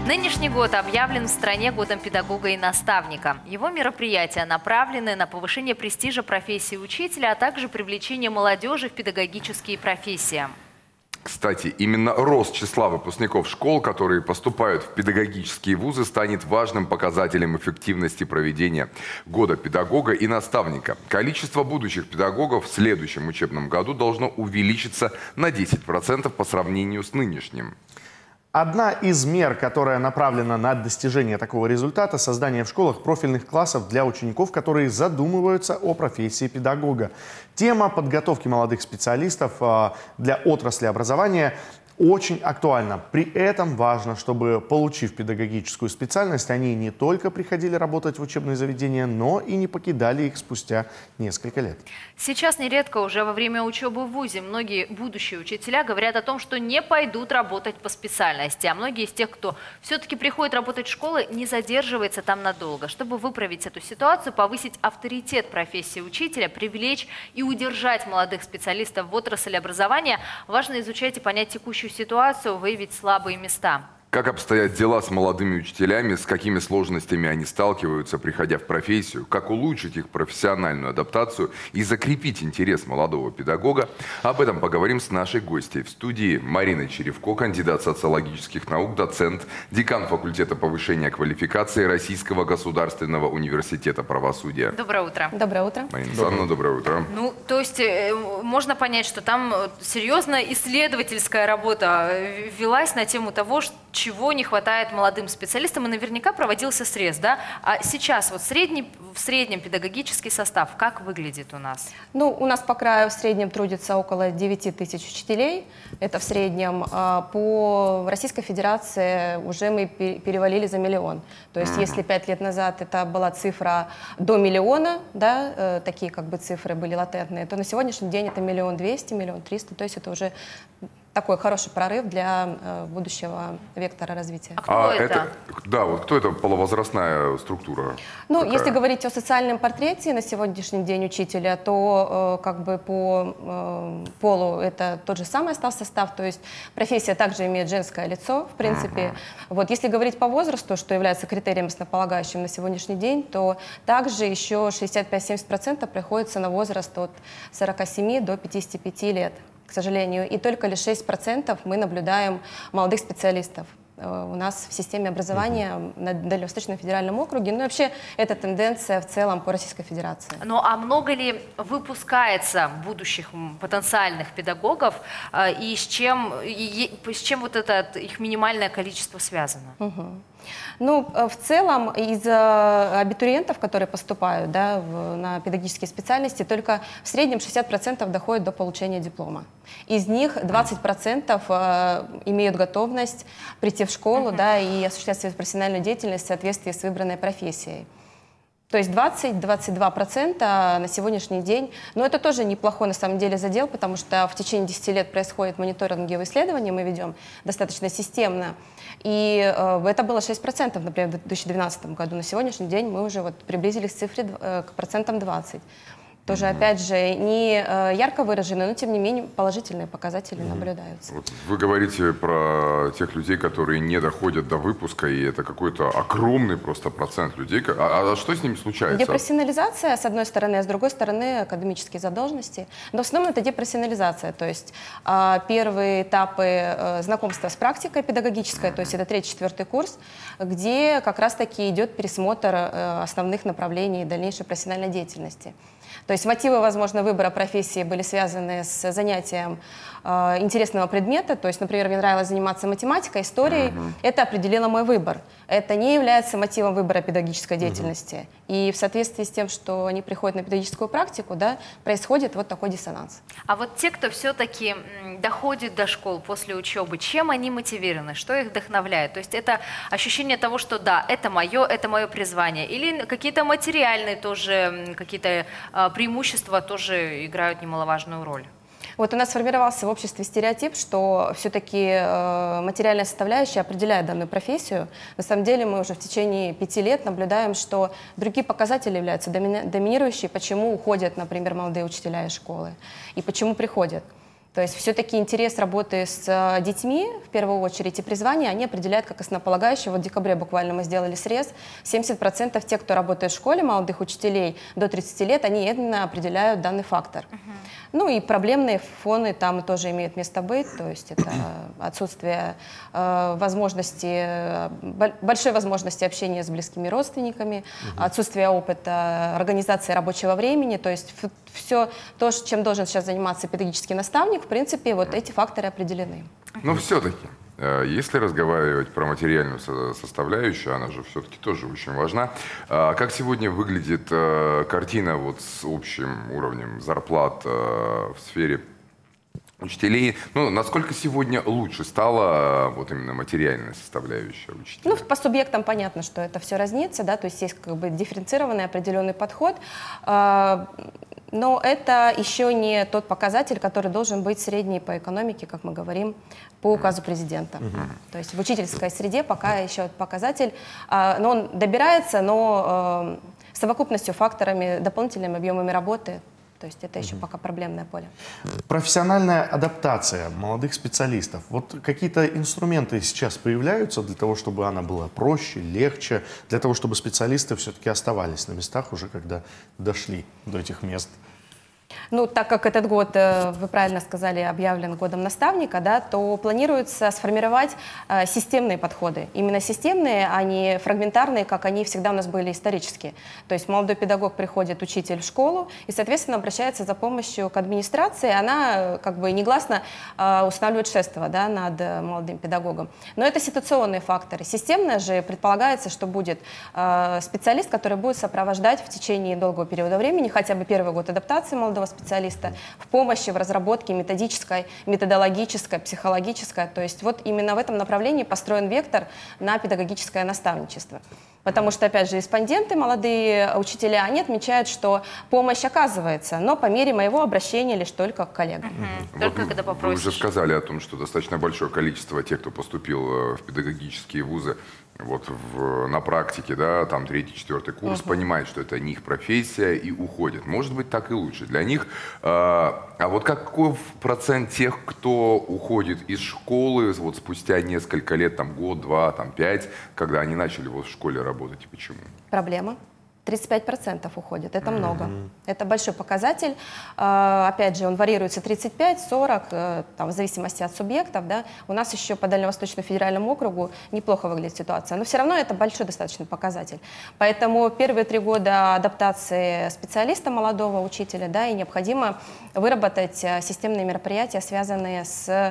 Нынешний год объявлен в стране годом педагога и наставника. Его мероприятия направлены на повышение престижа профессии учителя, а также привлечение молодежи в педагогические профессии. Кстати, именно рост числа выпускников школ, которые поступают в педагогические вузы, станет важным показателем эффективности проведения года педагога и наставника. Количество будущих педагогов в следующем учебном году должно увеличиться на 10% по сравнению с нынешним. Одна из мер, которая направлена на достижение такого результата – создание в школах профильных классов для учеников, которые задумываются о профессии педагога. Тема подготовки молодых специалистов для отрасли образования очень актуальна. При этом важно, чтобы, получив педагогическую специальность, они не только приходили работать в учебные заведения, но и не покидали их спустя несколько лет. Сейчас нередко уже во время учебы в вузе многие будущие учителя говорят о том, что не пойдут работать по специальности. А многие из тех, кто все-таки приходит работать в школы, не задерживается там надолго. Чтобы выправить эту ситуацию, повысить авторитет профессии учителя, привлечь и удержать молодых специалистов в отрасли образования, важно изучать и понять текущую ситуацию, выявить слабые места. Как обстоят дела с молодыми учителями, с какими сложностями они сталкиваются, приходя в профессию, как улучшить их профессиональную адаптацию и закрепить интерес молодого педагога. Об этом поговорим с нашей гостьей в студии Марина Черевко, кандидат социологических наук, доцент, декан факультета повышения квалификации Российского государственного университета правосудия. Доброе утро. Доброе утро. Марина Александровна, доброе утро. Ну, то есть можно понять, что там серьезная исследовательская работа велась на тему того, чего не хватает молодым специалистам, и наверняка проводился срез, да? А сейчас вот в среднем педагогический состав как выглядит у нас? Ну, у нас по краю в среднем трудится около 9 тысяч учителей, это в среднем. По Российской Федерации уже мы перевалили за миллион. То есть если 5 лет назад это была цифра до миллиона, да, такие как бы цифры были латентные, то на сегодняшний день это 1 200 000, 1 300 000, то есть это уже такой хороший прорыв для будущего вектора развития. А кто это? Да, вот кто это полувозрастная структура? Ну, такая? Если говорить о социальном портрете на сегодняшний день учителя, то как бы по полу это тот же самый состав, то есть профессия также имеет женское лицо, в принципе. Вот, если говорить по возрасту, что является критерием основополагающим на сегодняшний день, то также еще 65-70% приходится на возраст от 47 до 55 лет. К сожалению, и только лишь 6% мы наблюдаем молодых специалистов у нас в системе образования на Дальневосточном федеральном округе. Ну и вообще это тенденция в целом по Российской Федерации. Ну а много ли выпускается будущих потенциальных педагогов и с чем вот это их минимальное количество связано? Ну, в целом, из абитуриентов, которые поступают, да, на педагогические специальности, только в среднем 60% доходят до получения диплома. Из них 20% имеют готовность прийти в школу, да, и осуществлять свою профессиональную деятельность в соответствии с выбранной профессией. То есть 20-22% на сегодняшний день, но это тоже неплохой на самом деле задел, потому что в течение 10 лет происходит мониторинговые исследования, мы ведем достаточно системно, и это было 6%, например, в 2012 году. На сегодняшний день мы уже вот приблизились к цифре к процентам 20%. Тоже, опять же, не ярко выраженные, но, тем не менее, положительные показатели наблюдаются. Вот вы говорите про тех людей, которые не доходят до выпуска, и это какой-то огромный просто процент людей. А что с ними случается? Депрофессионализация, с одной стороны, а с другой стороны, академические задолженности. Но в основном это депрофессионализация, то есть первые этапы знакомства с практикой педагогической, то есть это 3-4 курс, где как раз-таки идет пересмотр основных направлений дальнейшей профессиональной деятельности. То есть мотивы, возможно, выбора профессии были связаны с занятием интересного предмета. То есть, например, мне нравилось заниматься математикой, историей. Это определило мой выбор. Это не является мотивом выбора педагогической деятельности. И в соответствии с тем, что они приходят на педагогическую практику, да, происходит вот такой диссонанс. А вот те, кто все-таки доходит до школ после учебы, чем они мотивированы, что их вдохновляет? То есть это ощущение того, что да, это мое призвание. Или какие-то материальные тоже, какие-то преимущества тоже играют немаловажную роль? Вот у нас сформировался в обществе стереотип, что все-таки материальная составляющая определяет данную профессию. На самом деле мы уже в течение 5 лет наблюдаем, что другие показатели являются доминирующие, почему уходят, например, молодые учителя из школы и почему приходят. То есть все-таки интерес работы с детьми, в первую очередь, и призвание, они определяют как основополагающее. Вот в декабре буквально мы сделали срез. 70% тех, кто работает в школе, молодых учителей до 30 лет, они именно определяют данный фактор. Ну и проблемные фоны там тоже имеют место быть. То есть это отсутствие большой возможности общения с близкими родственниками, отсутствие опыта организации рабочего времени. То есть все то, чем должен сейчас заниматься педагогический наставник, в принципе, вот эти факторы определены. Но все-таки, если разговаривать про материальную составляющую, она же все-таки тоже очень важна. Как сегодня выглядит картина вот с общим уровнем зарплат в сфере учителей? Ну, насколько сегодня лучше стала вот именно материальная составляющая учителей? Ну, по субъектам понятно, что это все разнится, да, то есть есть как бы дифференцированный определенный подход. Но это еще не тот показатель, который должен быть средний по экономике, как мы говорим, по указу президента. То есть в учительской среде пока еще этот показатель, но он добирается, но совокупностью факторами, дополнительными объемами работы. То есть это еще пока проблемное поле. Профессиональная адаптация молодых специалистов. Вот какие-то инструменты сейчас появляются для того, чтобы она была проще, легче, для того, чтобы специалисты все-таки оставались на местах уже, когда дошли до этих мест? Ну, так как этот год, вы правильно сказали, объявлен годом наставника, да, то планируется сформировать системные подходы. Именно системные, а не фрагментарные, как они всегда у нас были исторически. То есть молодой педагог приходит, учитель в школу, и, соответственно, обращается за помощью к администрации. Она как бы негласно устанавливает шефство, да, над молодым педагогом. Но это ситуационные факторы. Системно же предполагается, что будет специалист, который будет сопровождать в течение долгого периода времени, хотя бы первый год адаптации молодого специалиста, в помощи, в разработке методической, методологической, психологической. То есть вот именно в этом направлении построен вектор на педагогическое наставничество. Потому что, опять же, респонденты, молодые учителя, они отмечают, что помощь оказывается, но по мере моего обращения лишь только к коллегам. Только Вот когда вы попросишь. уже сказали о том, что достаточно большое количество тех, кто поступил в педагогические вузы, вот на практике, да, там 3-4 курс, понимает, что это не их профессия и уходит. Может быть, так и лучше для них. А вот каков процент тех, кто уходит из школы вот спустя несколько лет, там год, 2, там 5, когда они начали вот в школе работать, и почему? Проблема. 35% уходит, это много. Это большой показатель. Опять же, он варьируется 35-40, в зависимости от субъектов. Да. У нас еще по Дальневосточному федеральному округу неплохо выглядит ситуация, но все равно это большой достаточно показатель. Поэтому первые 3 года адаптации специалиста, молодого учителя, да, и необходимо выработать системные мероприятия, связанные с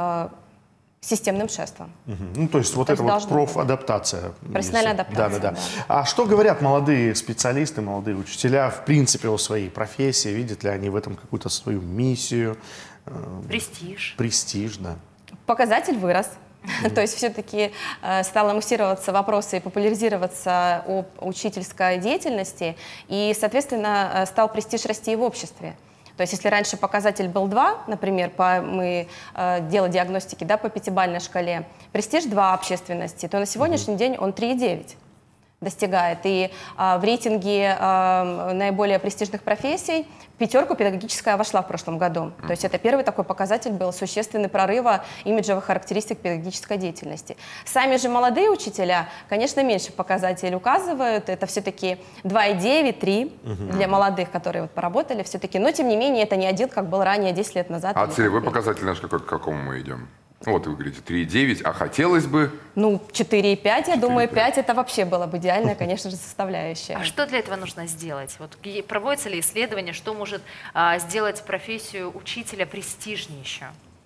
системным шефством. Ну, то есть вот это вот профадаптация. Профессиональная адаптация. Да. А что говорят молодые специалисты, молодые учителя, в принципе, о своей профессии? Видят ли они в этом какую-то свою миссию? Престиж. Престиж, да. Показатель вырос. То есть все-таки стало муссироваться вопросы и популяризироваться об учительской деятельности, и, соответственно, стал престиж расти и в обществе. То есть если раньше показатель был 2, например, мы делали диагностики, да, по 5-бальной шкале, престиж 2 общественности, то на сегодняшний день он 3,9 достигает. И в рейтинге наиболее престижных профессий в 5 педагогическая вошла в прошлом году. То есть это первый такой показатель был существенный прорыва имиджевых характеристик педагогической деятельности. Сами же молодые учителя, конечно, меньше показателей указывают. Это все-таки 2,9, 3 для молодых, которые вот поработали все-таки. Но, тем не менее, это не 1, как был ранее 10 лет назад. А целевой показатель наш к какому мы идем? Вот вы говорите 3,9, а хотелось бы... Ну, 4,5, я думаю, 5 это вообще была бы идеальная, конечно же, составляющая. А что для этого нужно сделать? Вот проводится ли исследование, что может сделать профессию учителя престижнее еще?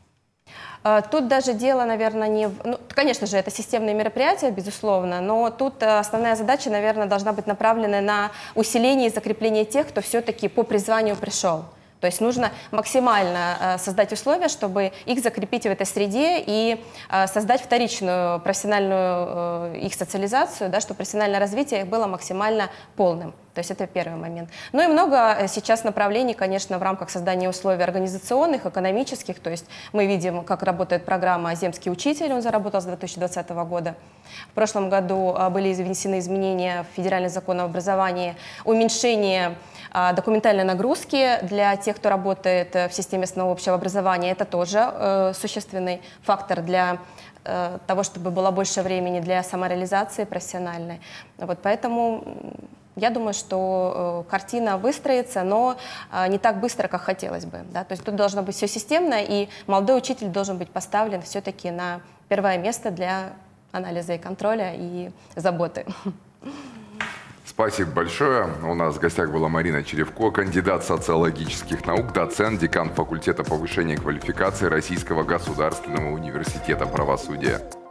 Тут даже дело, наверное, не... Ну, конечно же, это системные мероприятия, безусловно, но тут основная задача, наверное, должна быть направлена на усиление и закрепление тех, кто все-таки по призванию пришел. То есть нужно максимально создать условия, чтобы их закрепить в этой среде и создать вторичную профессиональную их социализацию, да, чтобы профессиональное развитие их было максимально полным. То есть это первый момент. Ну и много сейчас направлений, конечно, в рамках создания условий организационных, экономических. То есть мы видим, как работает программа «Земский учитель», он заработал с 2020 года. В прошлом году были внесены изменения в федеральный закон об образовании, уменьшение Документальные нагрузки для тех, кто работает в системе основного общего образования, это тоже существенный фактор для того, чтобы было больше времени для самореализации профессиональной. Вот, поэтому я думаю, что картина выстроится, но не так быстро, как хотелось бы. Да? То есть тут должно быть все системно, и молодой учитель должен быть поставлен все-таки на первое место для анализа и контроля и заботы. Спасибо большое. У нас в гостях была Марина Черевко, кандидат социологических наук, доцент, декан факультета повышения квалификации Российского государственного университета правосудия.